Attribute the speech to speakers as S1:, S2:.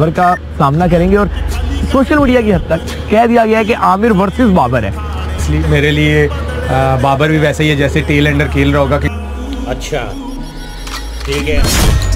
S1: बाबर का सामना करेंगे और सोशल मीडिया की हद तक कह दिया गया है कि आमिर वर्सेस बाबर है।
S2: इसलिए मेरे लिए बाबर भी वैसे ही है जैसे टेल एंडर खेल रहा होगा।
S3: अच्छा ठीक है।